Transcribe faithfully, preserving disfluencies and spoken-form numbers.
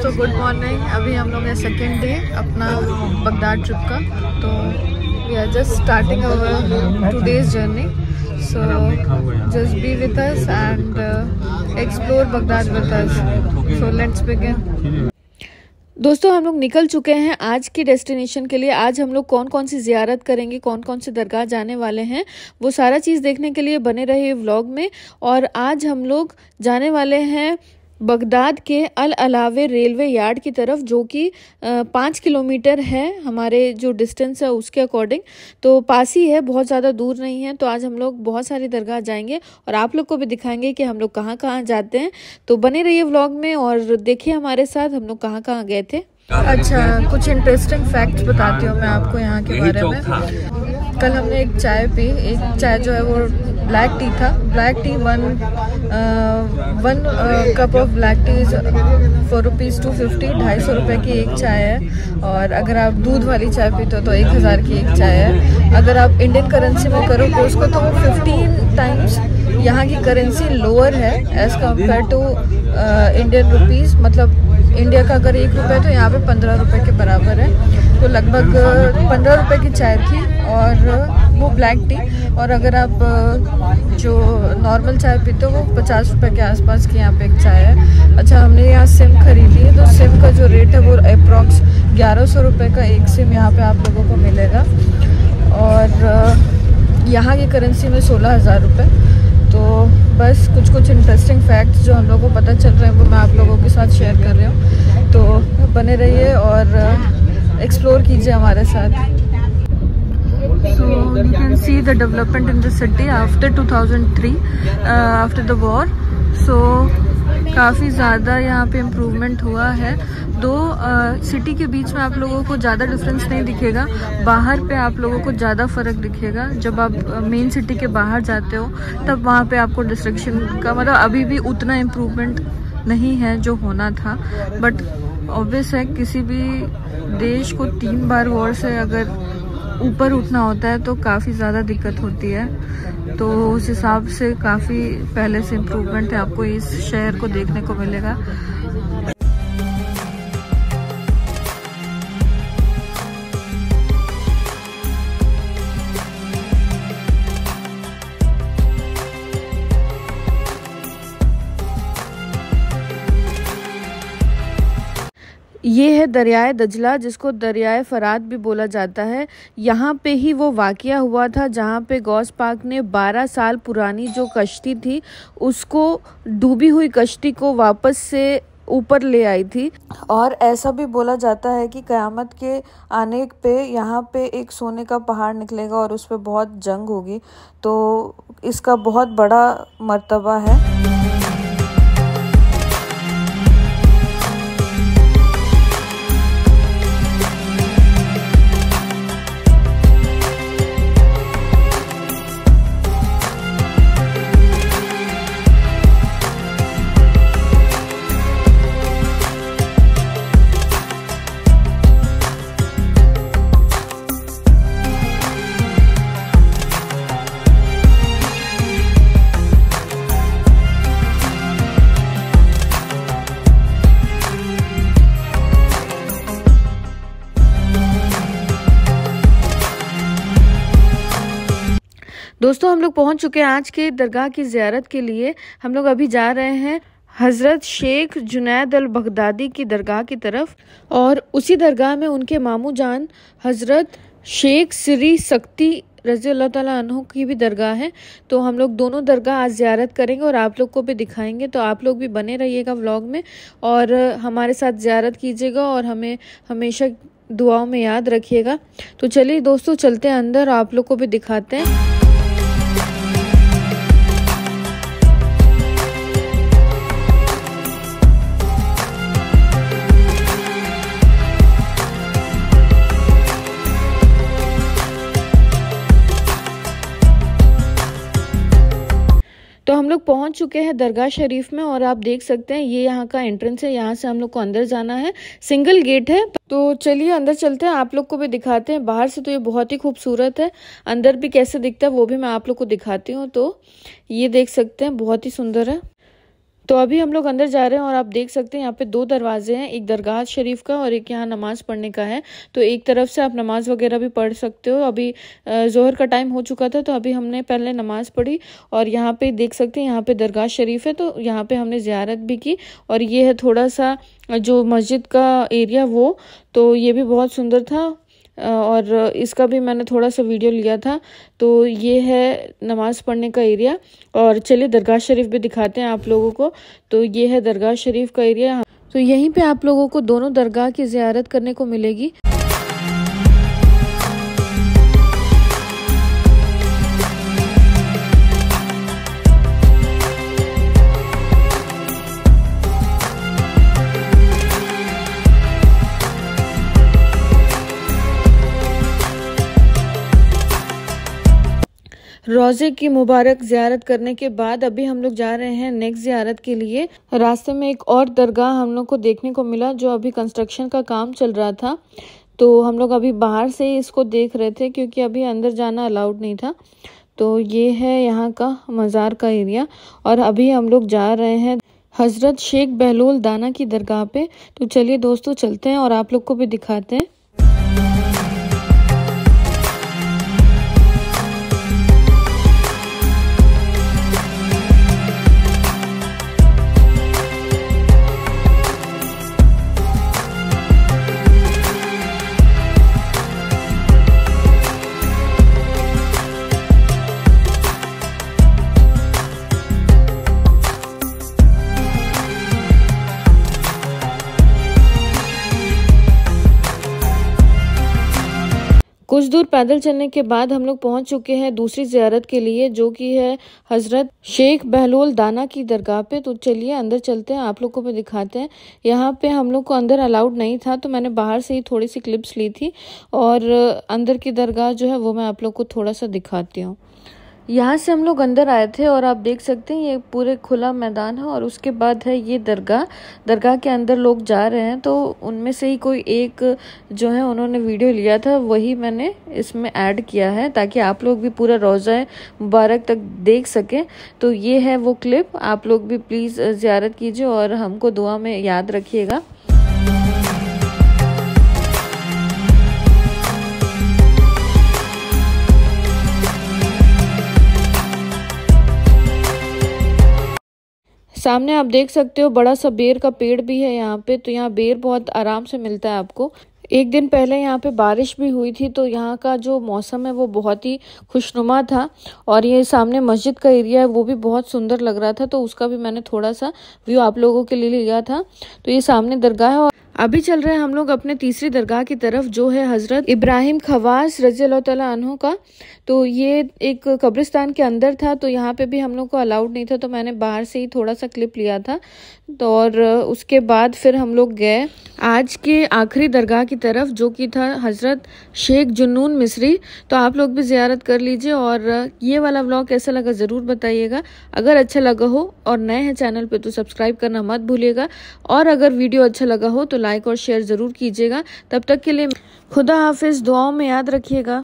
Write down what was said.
दोस्तों, good morning. अभी हम लोग है सेकेंड डे अपना बगदाद ट्रिप का, तो we are just starting our today's journey. So just be with us and explore Baghdad with us. So let's begin. दोस्तों, हम लोग निकल चुके हैं आज की डेस्टिनेशन के लिए। आज हम लोग कौन कौन सी ज़ियारत करेंगे, कौन कौन से दरगाह जाने वाले हैं, वो सारा चीज़ देखने के लिए बने रहे व्लॉग में। और आज हम लोग जाने वाले हैं बगदाद के अल अलावे रेलवे यार्ड की तरफ, जो कि पाँच किलोमीटर है हमारे जो डिस्टेंस है उसके अकॉर्डिंग। तो पास ही है, बहुत ज़्यादा दूर नहीं है। तो आज हम लोग बहुत सारी दरगाह जाएंगे और आप लोग को भी दिखाएंगे कि हम लोग कहाँ कहाँ जाते हैं। तो बने रहिए व्लॉग में और देखिए हमारे साथ हम लोग कहाँ कहाँ गए थे। अच्छा, कुछ इंटरेस्टिंग फैक्ट्स बताती हूँ मैं आपको यहाँ के बारे में। कल हमने एक चाय पी, एक चाय जो है वो ब्लैक टी था। Black tea one one cup of black tea is four rupees two fifty ढाई सौ रुपये की एक चाय है। और अगर आप दूध वाली चाय पीते हो तो एक हज़ार की एक चाय है। अगर आप इंडियन करेंसी में करोगे उसको तो वो फिफ्टीन टाइम्स यहाँ की करेंसी लोअर है as compare to Indian rupees. मतलब इंडिया का अगर एक रुपये तो यहाँ पे पंद्रह रुपये के बराबर है। तो लगभग पंद्रह रुपये की चाय थी और वो ब्लैक टी। और अगर आप जो नॉर्मल चाय पीते हो वो पचास रुपये के आसपास की यहाँ पे एक चाय है। अच्छा, हमने यहाँ सिम खरीदी है, तो सिम का जो रेट है वो अप्रॉक्स ग्यारह सौ रुपये का एक सिम यहाँ पे आप लोगों को मिलेगा। और यहाँ की करेंसी में सोलह हज़ार रुपये। तो बस कुछ कुछ इंटरेस्टिंग फैक्ट्स जो हम लोगों को पता चल रहे हैं वो मैं आप लोगों के साथ शेयर कर रही हूँ। तो बने रहिए और एक्सप्लोर कीजिए हमारे साथ। So you can see the development in the city after two thousand three, uh, after the war. So काफ़ी ज़्यादा यहाँ पे इम्प्रूवमेंट हुआ है। दो सिटी uh, के बीच में आप लोगों को ज़्यादा डिफरेंस नहीं दिखेगा, बाहर पे आप लोगों को ज़्यादा फ़र्क दिखेगा। जब आप मेन uh, सिटी के बाहर जाते हो तब वहाँ पे आपको डिस्ट्रक्शन का मतलब अभी भी उतना इम्प्रूवमेंट नहीं है जो होना था। बट ऑब्वियस है, किसी भी देश को तीन बार वॉर से अगर ऊपर उठना होता है तो काफ़ी ज़्यादा दिक्कत होती है। तो उस हिसाब से काफ़ी पहले से इम्प्रूवमेंट है, आपको इस शहर को देखने को मिलेगा। ये है दरियाए दजला, जिसको दरियाए फरात भी बोला जाता है। यहाँ पे ही वो वाक़या हुआ था जहाँ पे गौस पाक ने बारह साल पुरानी जो कश्ती थी उसको, डूबी हुई कश्ती को वापस से ऊपर ले आई थी। और ऐसा भी बोला जाता है कि क़यामत के आने पे यहाँ पे एक सोने का पहाड़ निकलेगा और उस पर बहुत जंग होगी। तो इसका बहुत बड़ा मर्तबा है। दोस्तों, हम लोग पहुंच चुके हैं आज के दरगाह की ज़ियारत के लिए। हम लोग अभी जा रहे हैं हज़रत शेख जुनैद अल बगदादी की दरगाह की तरफ। और उसी दरगाह में उनके मामू जान हज़रत शेख श्री शक्ति रज़ी अल्लाह ताला अन्हु की भी दरगाह है। तो हम लोग दोनों दरगाह आज ज़ियारत करेंगे और आप लोग को भी दिखाएंगे। तो आप लोग भी बने रहिएगा व्लॉग में और हमारे साथ ज़ियारत कीजिएगा और हमें हमेशा दुआओं में याद रखिएगा। तो चलिए दोस्तों, चलते हैं अंदर, आप लोग को भी दिखाते हैं। तो हम लोग पहुंच चुके हैं दरगाह शरीफ में और आप देख सकते हैं ये यहाँ का एंट्रेंस है। यहाँ से हम लोग को अंदर जाना है, सिंगल गेट है। तो चलिए अंदर चलते हैं, आप लोग को भी दिखाते हैं। बाहर से तो ये बहुत ही खूबसूरत है, अंदर भी कैसे दिखता है वो भी मैं आप लोग को दिखाती हूँ। तो ये देख सकते हैं, बहुत ही सुंदर है। तो अभी हम लोग अंदर जा रहे हैं और आप देख सकते हैं यहाँ पे दो दरवाजे हैं, एक दरगाह शरीफ का और एक यहाँ नमाज पढ़ने का है। तो एक तरफ से आप नमाज वगैरह भी पढ़ सकते हो। अभी जोहर का टाइम हो चुका था तो अभी हमने पहले नमाज पढ़ी और यहाँ पे देख सकते हैं यहाँ पे दरगाह शरीफ है, तो यहाँ पे हमने ज़ियारत भी की। और ये है थोड़ा सा जो मस्जिद का एरिया वो, तो ये भी बहुत सुंदर था और इसका भी मैंने थोड़ा सा वीडियो लिया था। तो ये है नमाज़ पढ़ने का एरिया और चलिए दरगाह शरीफ भी दिखाते हैं आप लोगों को। तो ये है दरगाह शरीफ का एरिया, तो यहीं पे आप लोगों को दोनों दरगाह की ज़ियारत करने को मिलेगी। रोज़े की मुबारक ज़ियारत करने के बाद अभी हम लोग जा रहे हैं नेक्स्ट ज़ियारत के लिए। रास्ते में एक और दरगाह हम लोग को देखने को मिला जो अभी कंस्ट्रक्शन का काम चल रहा था, तो हम लोग अभी बाहर से ही इसको देख रहे थे क्योंकि अभी अंदर जाना अलाउड नहीं था। तो ये है यहाँ का मज़ार का एरिया और अभी हम लोग जा रहे हैं हज़रत शेख बहलोल दाना की दरगाह पे। तो चलिए दोस्तों चलते हैं और आप लोग को भी दिखाते हैं। कुछ दूर पैदल चलने के बाद हम लोग पहुंच चुके हैं दूसरी ज़ियारत के लिए जो कि है हज़रत शेख बहलोल दाना की दरगाह पे। तो चलिए अंदर चलते हैं, आप लोग को भी दिखाते हैं। यहाँ पे हम लोग को अंदर अलाउड नहीं था तो मैंने बाहर से ही थोड़ी सी क्लिप्स ली थी और अंदर की दरगाह जो है वो मैं आप लोग को थोड़ा सा दिखाती हूँ। यहाँ से हम लोग अंदर आए थे और आप देख सकते हैं ये पूरे खुला मैदान है और उसके बाद है ये दरगाह। दरगाह के अंदर लोग जा रहे हैं तो उनमें से ही कोई एक जो है उन्होंने वीडियो लिया था, वही मैंने इसमें ऐड किया है ताकि आप लोग भी पूरा रोज़ा मुबारक तक देख सकें। तो ये है वो क्लिप, आप लोग भी प्लीज़ ज़ियारत कीजिए और हमको दुआ में याद रखिएगा। सामने आप देख सकते हो बड़ा सा बेर का पेड़ भी है यहाँ पे, तो यहाँ बेर बहुत आराम से मिलता है आपको। एक दिन पहले यहाँ पे बारिश भी हुई थी तो यहाँ का जो मौसम है वो बहुत ही खुशनुमा था और ये सामने मस्जिद का एरिया है वो भी बहुत सुंदर लग रहा था, तो उसका भी मैंने थोड़ा सा व्यू आप लोगों के लिए लिया था। तो ये सामने दरगाह है और अभी चल रहे हैं हम लोग अपने तीसरी दरगाह की तरफ जो है हज़रत इब्राहिम खवास रज़ियल्लाहु तआला अन्हु का। तो ये एक कब्रिस्तान के अंदर था तो यहाँ पे भी हम लोग को अलाउड नहीं था तो मैंने बाहर से ही थोड़ा सा क्लिप लिया था। तो और उसके बाद फिर हम लोग गए आज के आखिरी दरगाह की तरफ जो कि था हज़रत शेख जुन्नून मिस्री। तो आप लोग भी ज़ियारत कर लीजिए और ये वाला व्लॉग कैसा लगा ज़रूर बताइएगा। अगर अच्छा लगा हो और नए हैं चैनल पे तो सब्सक्राइब करना मत भूलिएगा और अगर वीडियो अच्छा लगा हो तो लाइक और शेयर ज़रूर कीजिएगा। तब तक के लिए खुदा हाफिज़, दुआओं में याद रखिएगा।